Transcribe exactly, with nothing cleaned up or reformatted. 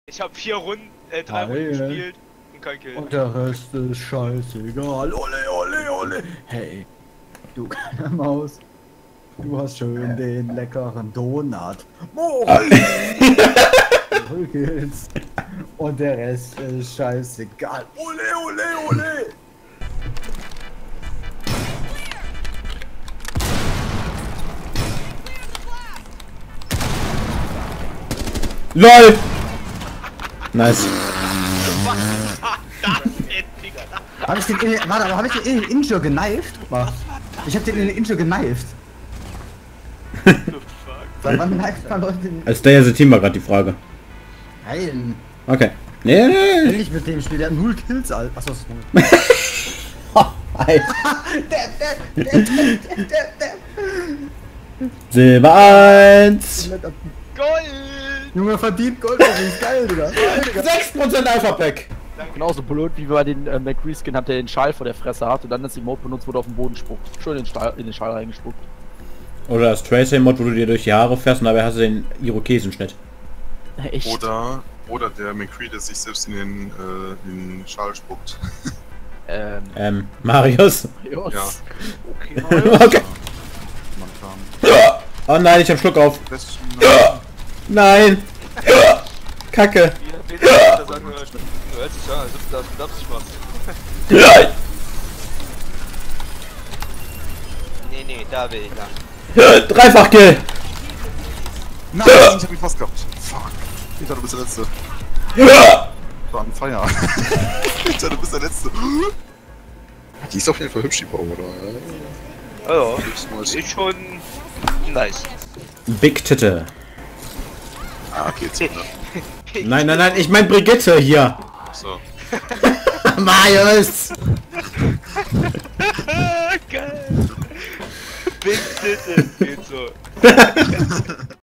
Ich habe vier Runden, äh, drei Geil. Runden gespielt und kein Kill. Und der Rest ist scheißegal. Ole, ole, ole. Hey, du kleine Maus. Du hast schön den leckeren Donut. Du geht's. Und der Rest ist scheißegal. Ole, ole, ole. LOL! Nice. Was war das denn, Digga? Hab ich den in, warte, aber hab ich den in den Injure geneift? Ich hab den in den Injure geneift. The fuck? Seit wann kneift man Leute in... Als der Team war gerade die Frage. Nein. Okay. Nee, nee, Wenn nee. ich mit dem Spiel, der hat null Kills, Alter. Achso, das ist null. Hi. der, der, der, der, der, der, Silber eins. der. Gold! Junge, verdient Gold, das ist geil, Digga. Geil, Digga. sechs Prozent Alpha-Pack. Genauso blöd wie bei den äh, McRee-Skin hat, der den Schal vor der Fresse hat und dann das Emote benutzt wurde, auf den Boden spuckt. Schön in den, Stahl, in den Schal reingespuckt. Oder das Tracer-Mod, wo du dir durch die Haare fährst und dabei hast du den Irokesenschnitt. Echt? Oder, oder der McCree, der sich selbst in den, äh, in den Schal spuckt. Ähm, Ähm, Marius. Marius. Ja. Okay, Marius. Okay. Man kann. Oh nein, ich hab Schluck auf. Besten Nein. Kacke. Hier, Peter, da sagen wir, du hörst dich an, als ob du das mit Absicht machst. Nee, nee, da will ich lang. Dreifach-Kill. Nein, ich hab ihn fast gehabt. Fuck. Peter, du bist der Letzte. War ein Feier. Peter, du bist der Letzte. Die ist auf jeden Fall hübsch, die Baum, oder? Also, Ist ist schon nice. Big Titte. Ah, okay, jetzt. Ne? Nein, nein, nein, ich mein Brigitte hier. So. Marius. Geil! Big Titten geht so.